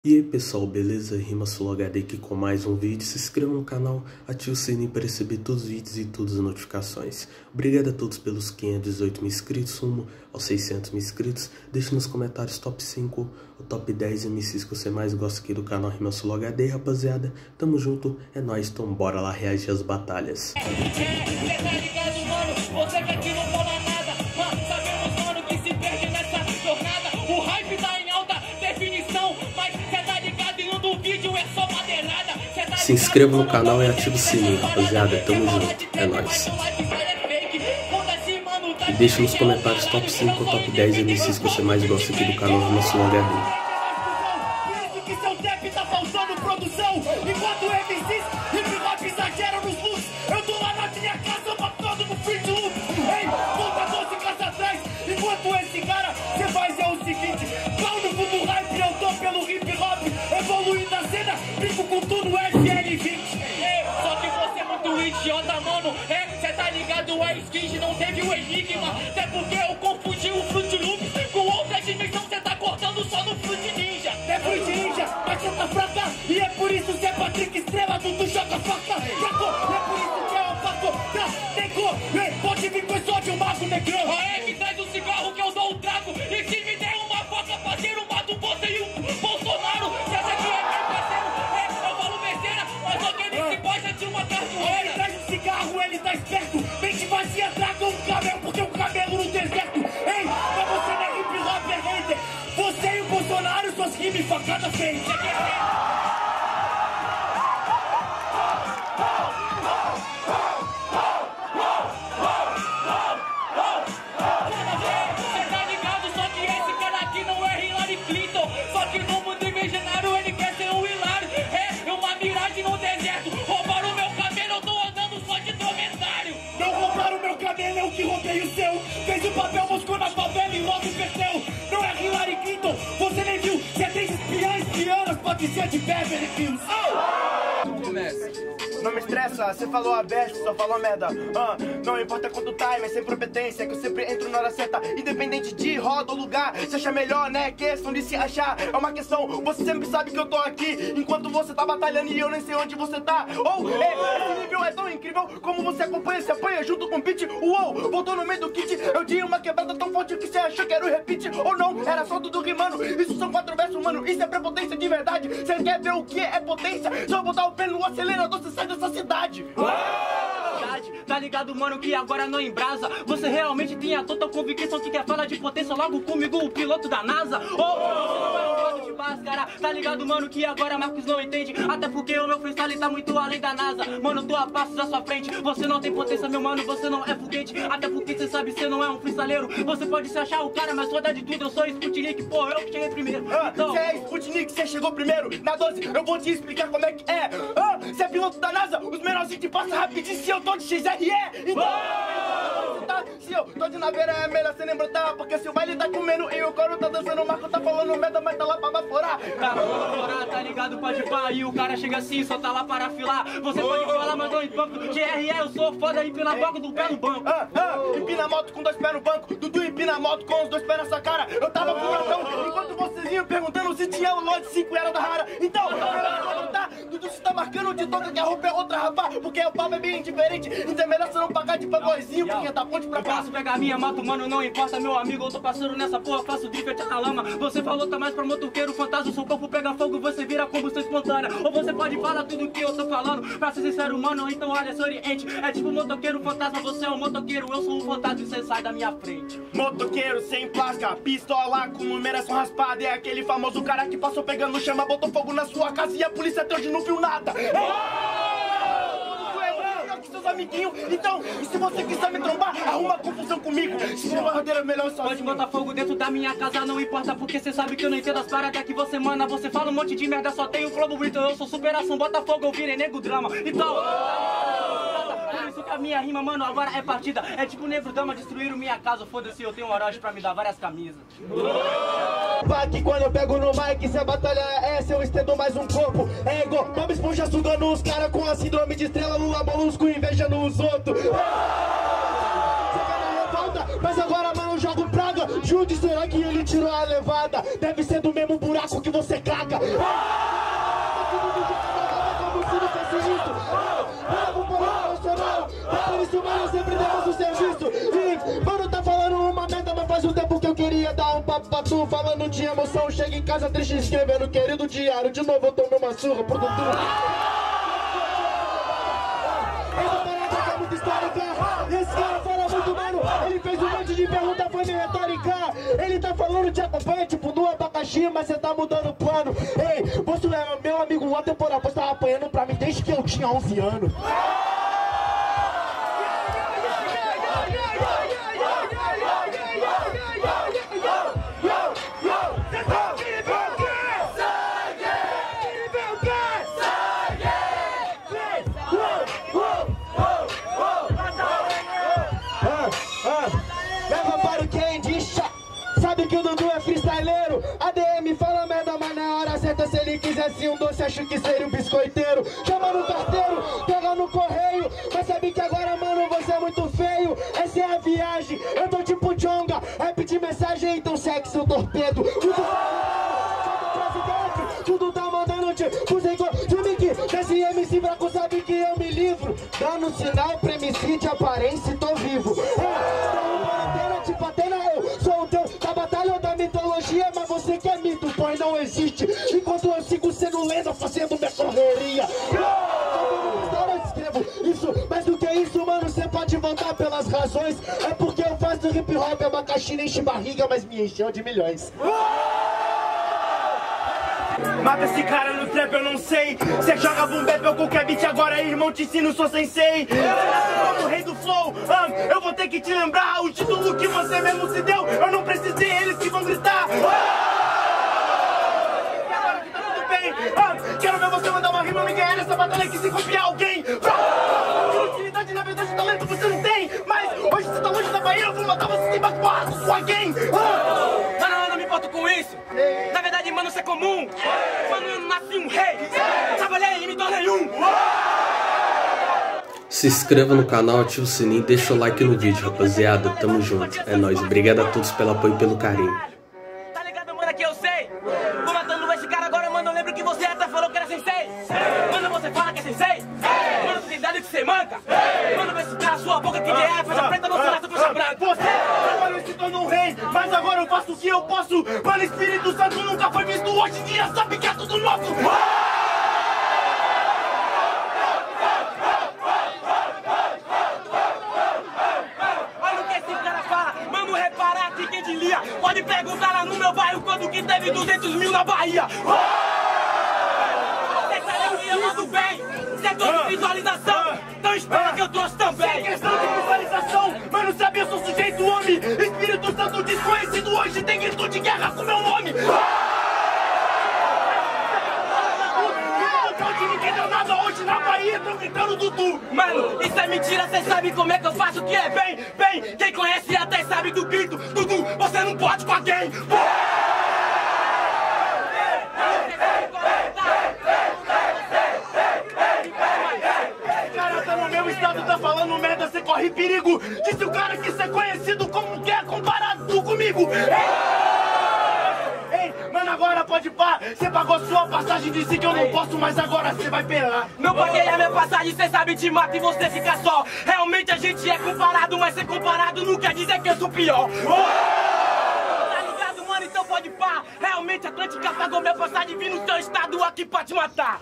E aí pessoal, beleza? RimaSoloHD aqui com mais um vídeo. Se inscreva no canal, ative o sininho para receber todos os vídeos e todas as notificações. Obrigado a todos pelos 518 mil inscritos, rumo aos 600 mil inscritos. Deixe nos comentários top 5 ou top 10 MCs que você mais gosta aqui do canal RimaSoloHD, rapaziada. Tamo junto, é nóis, então bora lá reagir às batalhas. Você que aqui não fala nada, mas sabemos, mano, que se perde nessa jornada. O hype tá em alta definição, mas cê tá ligado e do vídeo é só madeirada. Se inscreva no canal e ative o sininho, rapaziada. Tamo junto, é nóis. E deixe nos comentários top 5 ou top 10 MCs que você mais gosta aqui do canal RimaSoloHD. Enquanto MCs hip hop exageram nos looks, eu tô lá na minha casa matando no free to loop. Ei, volta 12 casas atrás. Enquanto esse cara, cê faz é o seguinte: pau no fundo do hype, eu tô pelo hip hop, evoluindo a cena, brinco com tudo FL20. Só que você é muito idiota, mano. Cê tá ligado, a Skins não teve o enigma. Até porque eu confundi o Fruit Loop com outra dimensão, cê tá cortando só no Fruit Ninja. É Fruit Ninja, mas cê tá fraca. E é por isso que é Patrick Estrela, tu joga faca. É por isso que é o fato da Neco. Pode vir com esse ódio, mago negrão. Me traz um cigarro que eu dou um trago. E se me der uma faca, parceiro, mato você e o Bolsonaro. Você acha que é meu parceiro? Eu falo besteira, mas só que ele se bosta de uma cartoeira. Ele traz um cigarro, ele tá esperto. Mente vazia, traga um cabelo, porque um cabelo no deserto. Ei, mas você não é hip hop, é hater. Você e o Bolsonaro, suas rimas facada frente. Eu que roubei o seu, fez o papel, moscou na favela e logo perdeu. Não é Hillary Clinton, você nem viu. Você tem espiãs, pode ser de Beverly Hills. Não me estressa, você falou a best, só falou merda. Não importa quanto time, é sem competência, que eu sempre entro na hora certa. Independente de roda ou lugar, você acha melhor, né? Questão de se achar, é uma questão. Você sempre sabe que eu tô aqui, enquanto você tá batalhando e eu nem sei onde você tá. Esse nível é tão incrível, como você acompanha, se apanha junto com o beat. Uou, voltou no meio do kit, eu dei uma quebrada tão forte que você achou que era o repeat. Ou não, era só tudo rimando, isso são 4 versos, mano, isso é prepotência de verdade. Você quer ver o que é potência? Se eu botar o pé no acelerador, você sai dessa cidade. Tá ligado, mano, que agora não embrasa. Você realmente tem a total convicção que quer falar de potência logo comigo, o piloto da NASA. Você não é um modo de máscara. Tá ligado, mano, que agora Marcos não entende. Até porque o meu freestyle tá muito além da NASA. Mano, tô a passos à sua frente. Você não tem potência, meu mano, você não é foguete. Até porque cê sabe, cê não é um freestyleiro. Você pode se achar o cara, mas foda de tudo, eu sou Sputnik, pô, eu que cheguei primeiro. Então, cê é Sputnik, cê chegou primeiro. Na 12, eu vou te explicar como é que é. Cê é piloto da NASA, os menorzinhos te passam rapidinho se eu tô de XRE. Então, se eu tô de naveira é melhor cê nem brotar. Porque se o baile tá comendo e o coro tá dançando, o Marco tá falando merda, mas tá lá pra baforar. Tá pra baforar, tá ligado, pode pá. E o cara chega assim, só tá lá para afilar. Você pode falar, mas não empampo. GRE, eu sou foda, empina a boca do pé no banco. Empina a moto com 2 pés no banco. Dudu empina a moto com os 2 pés na sua cara. Eu tava furacão, enquanto vocês iam perguntando se tinha o lote 5 era da rara. Então, Dudu se tá marcando de toca que a roupa é outra, rapaz. Porque o papo é bem diferente. Então é melhor você não pagar de playboyzinho, porque da ponte pra cá. Eu posso pegar minha mato, mano, não importa, meu amigo. Eu tô passando nessa porra, faço drift na lama. Você falou, tá mais pra motoqueiro fantasma. Seu corpo pega fogo, você vira combustão espontânea. Ou você pode falar tudo que eu tô falando. Pra ser sincero, mano, então olha, sou oriente. É tipo motoqueiro fantasma, você é um motoqueiro. Eu sou um fantasma e você sai da minha frente. Motoqueiro sem placa, pistola com numeração raspada. É aquele famoso cara que passou pegando chama, botou fogo na sua casa e a polícia até hoje não viu nada. Seus amiguinhos, então, e se você quiser me trombar, arruma confusão comigo. Se for uma rodeira melhor sozinho. Pode botar fogo dentro da minha casa, não importa, porque cê sabe que eu não entendo as paradas que você manda. Você fala um monte de merda, só tem o flow bonito. Eu sou superação, bota fogo, eu virei nego drama. Então, por isso que a minha rima, mano, agora é partida. É tipo negro dama, destruíram minha casa. Foda-se, eu tenho um Orochi pra me dar várias camisas. Que quando eu pego no mic, se a batalha é essa, eu estendo mais um corpo. É igual Bob Esponja sugando os caras com a síndrome de estrela, Lula Molusco invejando os outros. Você vai na revolta, mas agora, mano, eu jogo praga. De onde será que ele tirou a levada? Deve ser do mesmo buraco que você caga. Faz um tempo que eu queria dar um papo pra tu, falando de emoção. Chega em casa triste escrevendo querido diário. De novo eu tomei uma surra por tudo. Essa parada é muito histórica. Esse cara fala muito, mano. Ele fez um monte de pergunta, foi meio retórica. Ele tá falando te acompanha, tipo no abacaxi, mas você tá mudando o plano. Ei, você é meu amigo, uma temporada você tava apanhando pra mim desde que eu tinha 11 anos. Leva para o quem diz, sabe que o Dudu é freestyleiro. ADM fala merda, mas na hora certa, se ele quisesse um doce, acho que seria um biscoiteiro. Chama no carteiro, pega no correio, mas sabe que agora, mano, você é muito feio. Essa é a viagem, eu tô tipo Jonga, rap de mensagem, então segue seu torpedo. Tudo tá mandando tipo de Mickey. Desse MC fraco sabe que eu me livro. Dando sinal pra MC de aparência e tô vivo. Tipo Atena, eu sou o teu da batalha ou da mitologia. Mas você que é mito, pois não existe. Enquanto eu sigo sendo lenda, fazendo minha correria. Eu escrevo isso, mais do que isso, mano, você pode voltar pelas razões. É porque eu faço hip hop, abacaxi nem enche barriga, mas me encheu de milhões. Mata esse cara no trap, eu não sei. Cê joga boom bap ou qualquer beat, agora irmão te ensino, sou sensei. Como o rei do flow, eu vou ter que te lembrar o título que você mesmo se deu. Eu não precisei, eles que vão gritar. E agora que tá tudo bem, quero ver você mandar uma rima, me ganhar nessa batalha que se copiar alguém. Utilidade, na verdade, talento você não tem. Mas hoje você tá longe da Bahia, eu vou matar você sem porra com sua gang. Mano, eu não me importo com isso. Na verdade, mano, isso é comum. Mano, eu nasci um rei. Trabalhei e me tornei um. Se inscreva no canal, ative o sininho e deixa o like no vídeo, rapaziada. Tamo junto. É nóis. Obrigado a todos pelo apoio e pelo carinho. Tá ligado, mano, que eu sei. Tô matando esse cara agora, mano. Eu lembro que você até falou que era sensei. Mano, você fala que é sensei. Mano, tem idade que você manca. Mano, vai citar a sua boca que é faixa preta, não será faixa branca. Você, mano, se tornou um rei, mas agora eu faço o que eu posso. Mano, Espírito Santo nunca foi visto, hoje em dia sabe que é tudo nosso. Olha o que esse cara fala, mano, repara aqui quem te lia. Pode perguntar lá no meu bairro quando que teve 200 mil na Bahia. Você sabe que eu mando bem, setor de visualização, então espera que eu trouxe também. Sem questão de visualização, mano, sabe, eu sou sujeito homem. Espírito Santo desconhecido hoje tem grito de guerra com meu nome. Ninguém deu nada hoje na Bahia, tão gritando Dudu. Mano, isso é mentira, cê sabe como é que eu faço o que é bem. Bem, quem conhece até sabe do grito. Dudu, você não pode com alguém. Cara, tá no meu estado, tá falando merda, cê corre perigo. Disse o cara que cê é conhecido como que é comparado comigo. Ei, mano, agora pode pá. Cê pagou sua passagem, disse que eu não posso, mas agora cê vai pelar. Não paguei a minha passagem, cê sabe, te mata e você fica só. Realmente a gente é comparado, mas ser comparado não quer dizer que eu sou pior. Tá ligado, mano? Então pode pá. Realmente a Atlântica pagou minha passagem, vim no seu estado aqui pra te matar.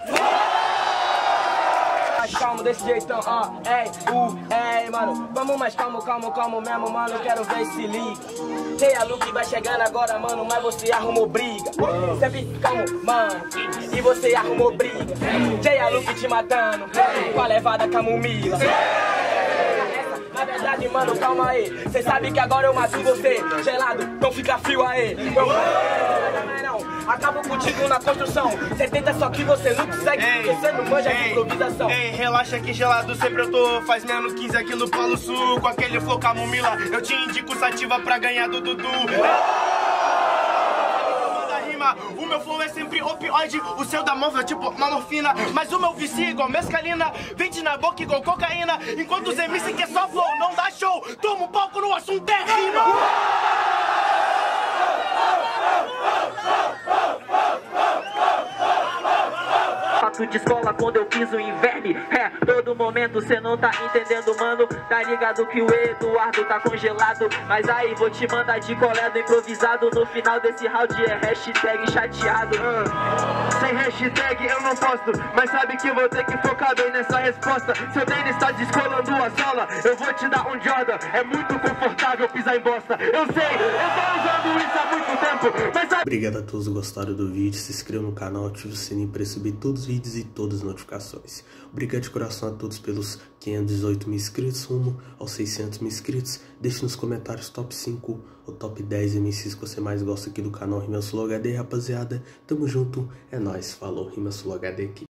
Mais calmo desse jeitão, ei, mano, vamos mais calmo mesmo, mano, quero ver se liga. Sei a Luke vai chegando agora, mano, mas você arrumou briga. Sempre calmo, mano, e você arrumou briga. Sei a Luke te matando, com a levada camomila. Na verdade, mano, calma aí. Cê sabe que agora eu mato você. Gelado, não fica frio aí. Não, acabo contigo na construção. Cê tenta, só que você não consegue. Porque cê não manja de improvisação. Ei, relaxa que gelado sempre eu tô. Faz menos 15 aqui no Polo Sul. Com aquele flow camomila, eu te indico sativa pra ganhar do Dudu. O meu flow é sempre opioide, o seu da móvel é tipo uma morfina. Mas o meu vicia é igual mescalina, vende na boca igual cocaína. Enquanto os MC que é só flow, não dá show. Toma um palco no assunto é rima. momento de escola quando eu piso em verme. É, todo momento cê não tá entendendo, mano. Tá ligado que o Eduardo tá congelado. Mas aí vou te mandar de colé do improvisado. No final desse round é hashtag chateado. Sem hashtag eu não posto, mas sabe que vou ter que focar bem nessa resposta. Seu tênis tá descolando a sola, eu vou te dar um Jordan. É muito confortável pisar em bosta. Eu sei, eu tô usando isso há muito tempo, mas sabe... Obrigado a todos que gostaram do vídeo, se inscreva no canal, ative o sininho para receber todos os vídeos e todas as notificações. Obrigado de coração a todos pelos 518 mil inscritos, rumo aos 600 mil inscritos. Deixe nos comentários top 5 ou top 10 MCs que você mais gosta aqui do canal Rimas Flow HD, rapaziada. Tamo junto, é nóis, falou, Rimas Flow HD aqui.